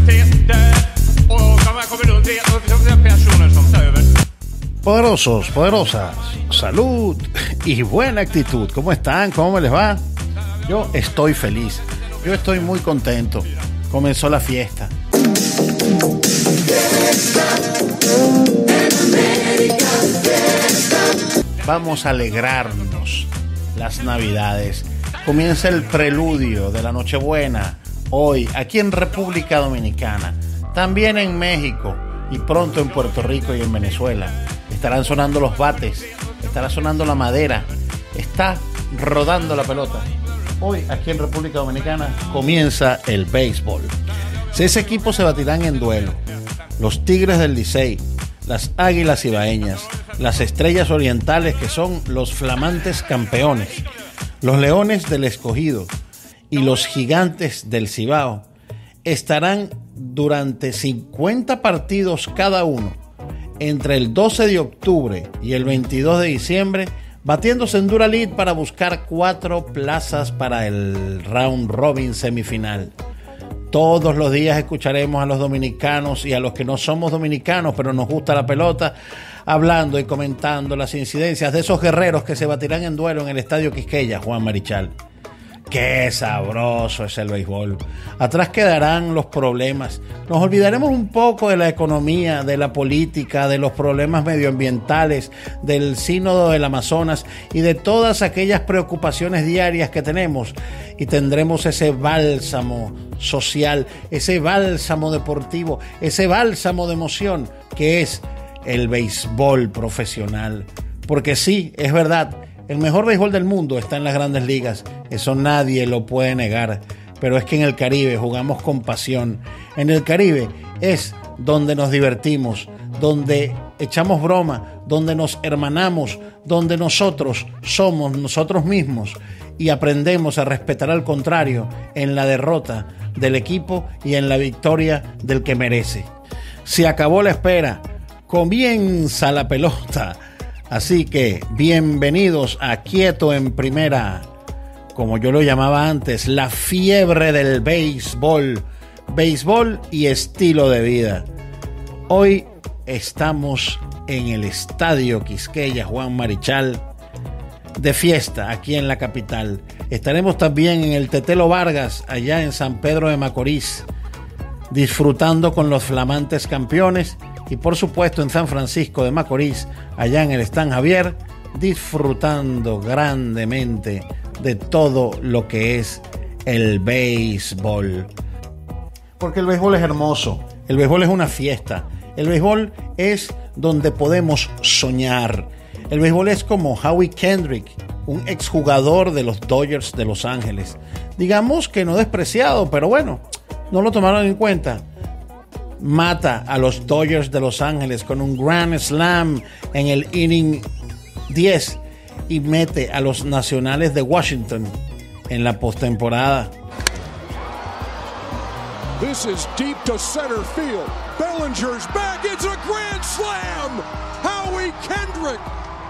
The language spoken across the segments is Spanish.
Poderosos, poderosas, salud y buena actitud. ¿Cómo están? ¿Cómo me les va? Yo estoy feliz. Yo estoy muy contento. Comenzó la fiesta. Vamos a alegrarnos las Navidades. Comienza el preludio de la Nochebuena. Hoy, aquí en República Dominicana. También en México. Y pronto en Puerto Rico y en Venezuela. Estarán sonando los bates. Estará sonando la madera. Está rodando la pelota. Hoy, aquí en República Dominicana, comienza el béisbol. 6 equipos se batirán en duelo. Los Tigres del Licey, las Águilas Ibaeñas, las Estrellas Orientales, que son los flamantes campeones, los Leones del Escogido y los Gigantes del Cibao estarán durante 50 partidos cada uno entre el 12 de octubre y el 22 de diciembre, batiéndose en dura lid para buscar 4 plazas para el round robin semifinal. Todos los días escucharemos a los dominicanos y a los que no somos dominicanos, pero nos gusta la pelota, hablando y comentando las incidencias de esos guerreros que se batirán en duelo en el Estadio Quisqueya, Juan Marichal. ¡Qué sabroso es el béisbol! Atrás quedarán los problemas. Nos olvidaremos un poco de la economía, de la política, de los problemas medioambientales, del sínodo del Amazonas y de todas aquellas preocupaciones diarias que tenemos. Y tendremos ese bálsamo social, ese bálsamo deportivo, ese bálsamo de emoción que es el béisbol profesional. Porque sí, es verdad, el mejor béisbol del mundo está en las grandes ligas. Eso nadie lo puede negar. Pero es que en el Caribe jugamos con pasión. En el Caribe es donde nos divertimos, donde echamos broma, donde nos hermanamos, donde nosotros somos nosotros mismos y aprendemos a respetar al contrario en la derrota del equipo y en la victoria del que merece. Se acabó la espera. Comienza la pelota. Así que bienvenidos a Quieto en Primera, como yo lo llamaba antes, la fiebre del béisbol, béisbol y estilo de vida. Hoy estamos en el Estadio Quisqueya Juan Marichal de fiesta aquí en la capital. Estaremos también en el Tetelo Vargas allá en San Pedro de Macorís, disfrutando con los flamantes campeones. Y por supuesto en San Francisco de Macorís, allá en el Stan Javier, disfrutando grandemente de todo lo que es el béisbol. Porque el béisbol es hermoso, el béisbol es una fiesta, el béisbol es donde podemos soñar. El béisbol es como Howie Kendrick, un exjugador de los Dodgers de Los Ángeles. Digamos que no despreciado, pero bueno, no lo tomaron en cuenta. Mata a los Dodgers de Los Ángeles con un Grand Slam en el inning 10 y mete a los Nacionales de Washington en la postemporada. This is deep to center field. Bellinger's back. It's a grand slam. Howie Kendrick.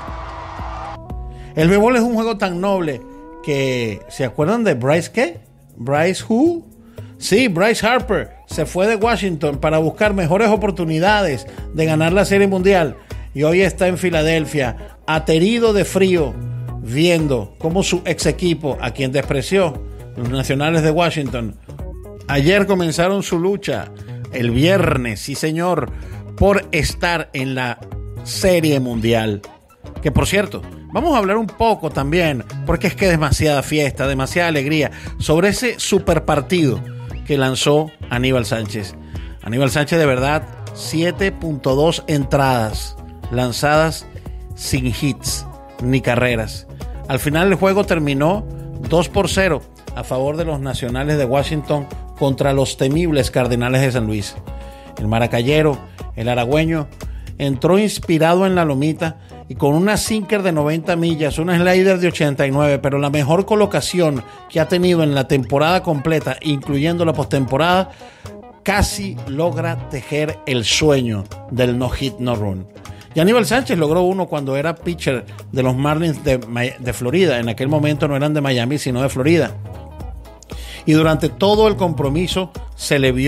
El béisbol es un juego tan noble que ¿se acuerdan de Bryce qué? Bryce who? Sí, Bryce Harper se fue de Washington para buscar mejores oportunidades de ganar la Serie Mundial y hoy está en Filadelfia, aterido de frío, viendo cómo su ex equipo, a quien despreció, los Nacionales de Washington, ayer comenzaron su lucha, el viernes, sí señor, por estar en la Serie Mundial. Que por cierto, vamos a hablar un poco también, porque es que es demasiada fiesta, demasiada alegría, sobre ese super partido que lanzó Aníbal Sánchez. Aníbal Sánchez, de verdad, 7.2 entradas lanzadas sin hits ni carreras. Al final el juego terminó 2-0 a favor de los Nacionales de Washington contra los temibles Cardenales de San Luis. El maracayero, el aragüeño, entró inspirado en la lomita y con una sinker de 90 millas, una slider de 89, pero la mejor colocación que ha tenido en la temporada completa, incluyendo la postemporada, casi logra tejer el sueño del no hit, no run. Y Aníbal Sánchez logró uno cuando era pitcher de los Marlins de Florida. En aquel momento no eran de Miami, sino de Florida. Y durante todo el compromiso se le vio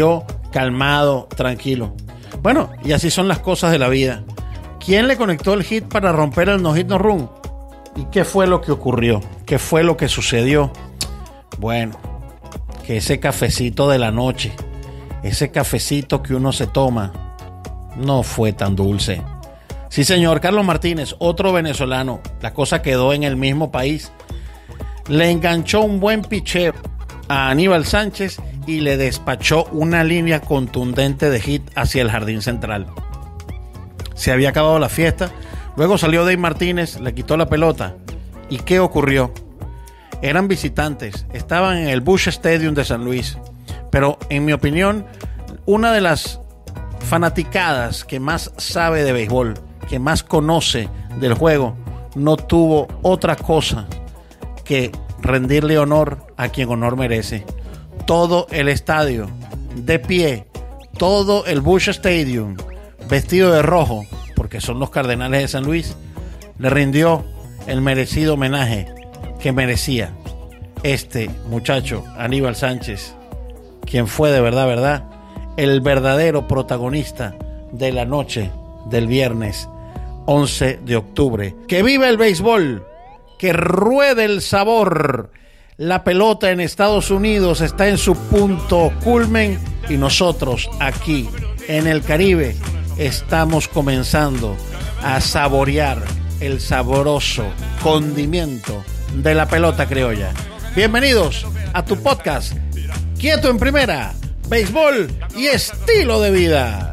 calmado, tranquilo. Bueno, y así son las cosas de la vida. ¿Quién le conectó el hit para romper el no hit no run? ¿Y qué fue lo que ocurrió? ¿Qué fue lo que sucedió? Bueno, que ese cafecito de la noche, ese cafecito que uno se toma, no fue tan dulce. Sí, señor, Carlos Martínez, otro venezolano, la cosa quedó en el mismo país. Le enganchó un buen picheo a Aníbal Sánchez y le despachó una línea contundente de hit hacia el jardín central. Se había acabado la fiesta, luego salió Dave Martínez, le quitó la pelota. ¿Y qué ocurrió? Eran visitantes, estaban en el Busch Stadium de San Luis, pero en mi opinión, una de las fanaticadas que más sabe de béisbol, que más conoce del juego, no tuvo otra cosa que rendirle honor a quien honor merece. Todo el estadio de pie, todo el Busch Stadium vestido de rojo, porque son los Cardenales de San Luis, le rindió el merecido homenaje que merecía este muchacho, Aníbal Sánchez, quien fue de verdad, el verdadero protagonista de la noche del viernes 11 de octubre. ¡Que viva el béisbol! ¡Que ruede el sabor! La pelota en Estados Unidos está en su punto culmen y nosotros aquí en el Caribe estamos comenzando a saborear el sabroso condimento de la pelota criolla. Bienvenidos a tu podcast Quieto en Primera, Béisbol y Estilo de Vida.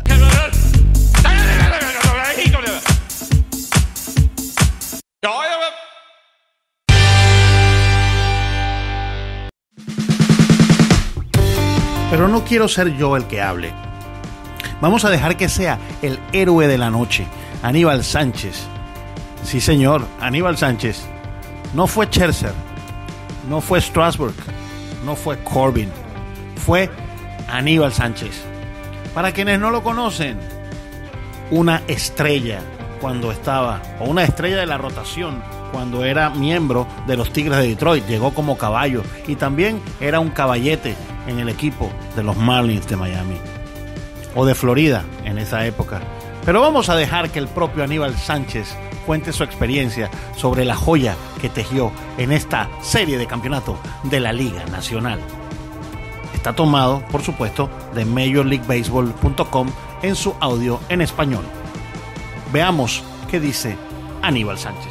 Pero no quiero ser yo el que hable. Vamos a dejar que sea el héroe de la noche, Aníbal Sánchez. Sí, señor, Aníbal Sánchez. No fue Scherzer, no fue Strasburg, no fue Corbin, fue Aníbal Sánchez. Para quienes no lo conocen, una estrella cuando estaba, o una estrella de la rotación cuando era miembro de los Tigres de Detroit, llegó como caballo y también era un caballete en el equipo de los Marlins de Miami o de Florida en esa época. Pero vamos a dejar que el propio Aníbal Sánchez cuente su experiencia sobre la joya que tejió en esta serie de campeonato de la Liga Nacional. Está tomado, por supuesto, de MajorLeagueBaseball.com en su audio en español. Veamos qué dice Aníbal Sánchez.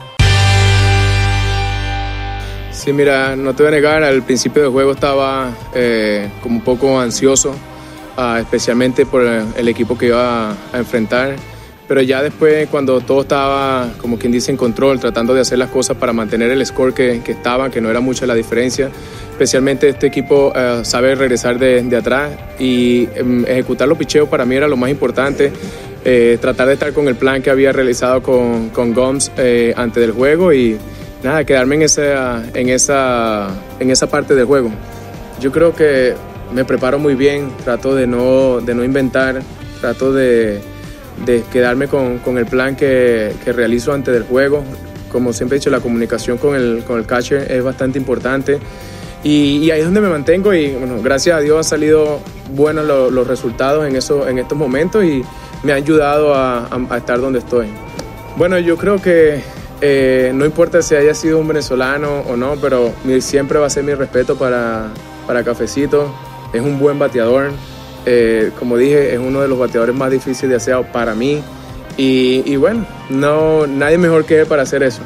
Sí, mira, no te voy a negar, al principio del juego estaba como un poco ansioso, especialmente por el equipo que iba a enfrentar, pero ya después cuando todo estaba, como quien dice, en control, tratando de hacer las cosas para mantener el score que estaba, que no era mucha la diferencia, especialmente este equipo sabe regresar de atrás y ejecutar los picheos para mí era lo más importante, tratar de estar con el plan que había realizado con Gomes antes del juego y nada, quedarme en esa parte del juego. Yo creo que me preparo muy bien, trato de no inventar, trato de quedarme con el plan que realizo antes del juego. Como siempre he dicho, la comunicación con el catcher es bastante importante y ahí es donde me mantengo y bueno, gracias a Dios han salido buenos los resultados en estos momentos y me ha ayudado a estar donde estoy. Bueno, yo creo que no importa si haya sido un venezolano o no, pero siempre va a ser mi respeto para Cafecito. Es un buen bateador. Como dije, es uno de los bateadores más difíciles de hacer para mí. Y bueno, nadie mejor que él para hacer eso.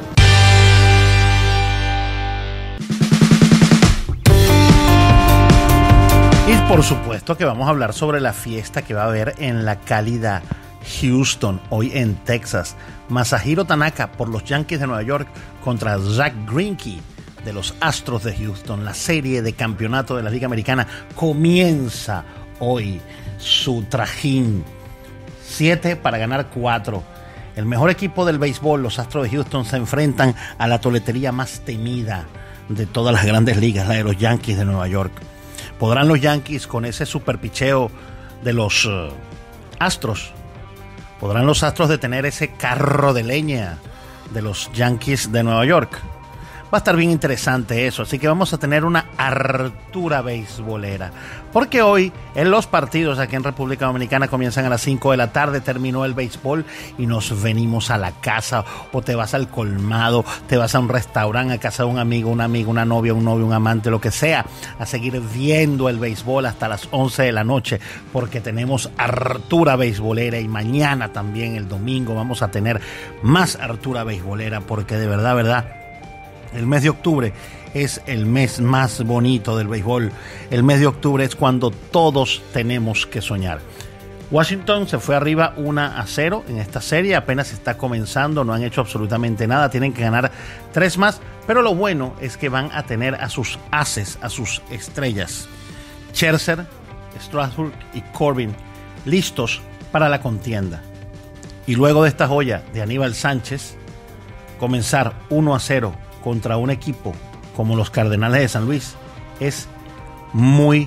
Y por supuesto que vamos a hablar sobre la fiesta que va a haber en la cálida Houston, hoy en Texas. Masahiro Tanaka por los Yankees de Nueva York contra Zack Greinke de los Astros de Houston. La serie de campeonato de la Liga Americana comienza hoy su trajín. 7 para ganar 4. El mejor equipo del béisbol, los Astros de Houston, se enfrentan a la toletería más temida de todas las grandes ligas, la de los Yankees de Nueva York. ¿Podrán los Yankees con ese superpicheo de los Astros? ¿Podrán los Astros detener ese carro de leña de los Yankees de Nueva York? Va a estar bien interesante eso, así que vamos a tener una hartura beisbolera. Porque hoy en los partidos aquí en República Dominicana comienzan a las 5 de la tarde, terminó el béisbol y nos venimos a la casa, o te vas al colmado, te vas a un restaurante, a casa de un amigo, una novia, un novio, un amante, lo que sea, a seguir viendo el béisbol hasta las 11 de la noche, porque tenemos hartura beisbolera y mañana también el domingo vamos a tener más hartura beisbolera, porque de verdad, el mes de octubre es el mes más bonito del béisbol. El mes de octubre es cuando todos tenemos que soñar. Washington se fue arriba 1-0 en esta serie, apenas está comenzando, no han hecho absolutamente nada, tienen que ganar 3 más, pero lo bueno es que van a tener a sus ases, a sus estrellas, Scherzer, Strasburg y Corbin, listos para la contienda. Y luego de esta joya de Aníbal Sánchez, comenzar 1-0 contra un equipo como los Cardenales de San Luis es muy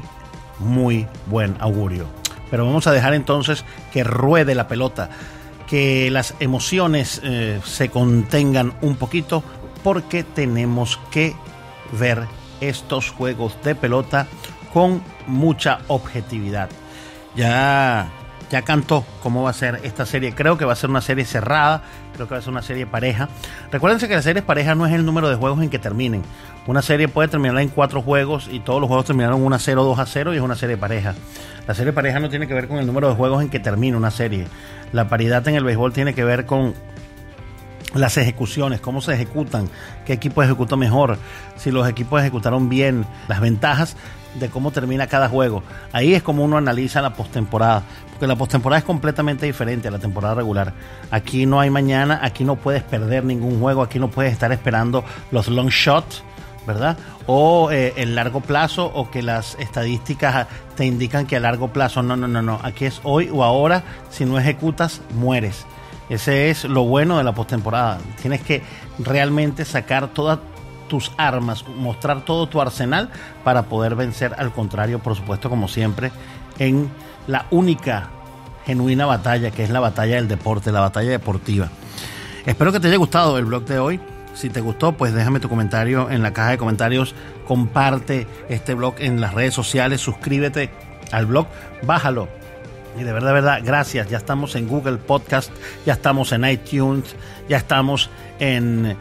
buen augurio. Pero vamos a dejar entonces que ruede la pelota, que las emociones se contengan un poquito, porque tenemos que ver estos juegos de pelota con mucha objetividad. Ya cantó cómo va a ser esta serie. Creo que va a ser una serie cerrada, creo que va a ser una serie pareja. Recuérdense que la serie pareja no es el número de juegos en que terminen. Una serie puede terminar en 4 juegos y todos los juegos terminaron 1-0, 2-0 y es una serie pareja. La serie pareja no tiene que ver con el número de juegos en que termina una serie. La paridad en el béisbol tiene que ver con las ejecuciones, cómo se ejecutan, qué equipo ejecuta mejor, si los equipos ejecutaron bien, las ventajas de cómo termina cada juego. Ahí es como uno analiza la postemporada, porque la postemporada es completamente diferente a la temporada regular. Aquí no hay mañana, aquí no puedes perder ningún juego, aquí no puedes estar esperando los long shots, ¿verdad? O el largo plazo, o que las estadísticas te indican que a largo plazo. No. Aquí es hoy o ahora. Si no ejecutas, mueres. Ese es lo bueno de la postemporada. Tienes que realmente sacar todas tus armas, mostrar todo tu arsenal para poder vencer al contrario, por supuesto, como siempre, en la única genuina batalla, que es la batalla del deporte, la batalla deportiva. Espero que te haya gustado el blog de hoy. Si te gustó, pues déjame tu comentario en la caja de comentarios, comparte este blog en las redes sociales, suscríbete al blog, bájalo. Y de verdad, gracias. Ya estamos en Google Podcast, ya estamos en iTunes, ya estamos en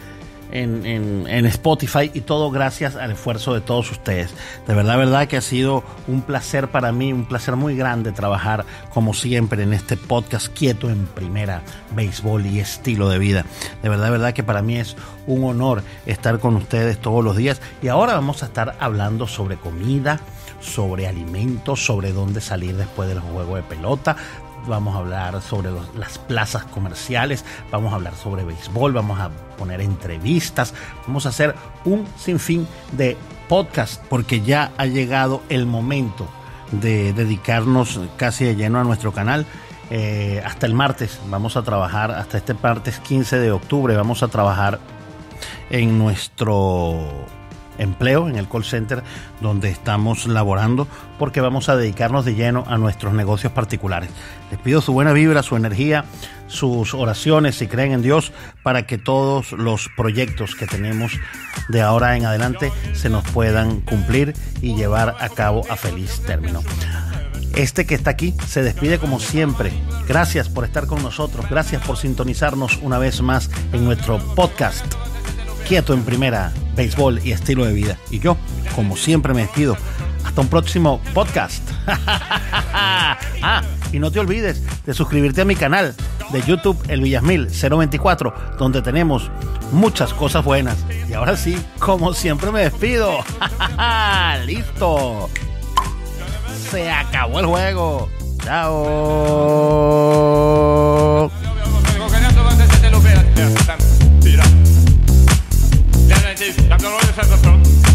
Spotify, y todo gracias al esfuerzo de todos ustedes. De verdad que ha sido un placer para mí, un placer muy grande trabajar como siempre en este podcast Quieto en Primera, béisbol y estilo de vida. De verdad que para mí es un honor estar con ustedes todos los días. Y ahora vamos a estar hablando sobre comida, sobre alimentos, sobre dónde salir después del juego de pelota. Vamos a hablar sobre las plazas comerciales, vamos a hablar sobre béisbol, vamos a poner entrevistas, vamos a hacer un sinfín de podcast, porque ya ha llegado el momento de dedicarnos casi de lleno a nuestro canal. Hasta el martes vamos a trabajar, hasta este martes 15 de octubre vamos a trabajar en nuestro empleo, en el call center donde estamos laborando, porque vamos a dedicarnos de lleno a nuestros negocios particulares. Les pido su buena vibra, su energía, sus oraciones, si creen en Dios, para que todos los proyectos que tenemos de ahora en adelante se nos puedan cumplir y llevar a cabo a feliz término. Este que está aquí se despide como siempre. Gracias por estar con nosotros, gracias por sintonizarnos una vez más en nuestro podcast Quieto en Primera, béisbol y estilo de vida. Y yo, como siempre, me despido. Hasta un próximo podcast. Y no te olvides de suscribirte a mi canal de YouTube, El Villasmil 024, donde tenemos muchas cosas buenas. Y ahora sí, como siempre, me despido. ¡Listo! Se acabó el juego. ¡Chao! La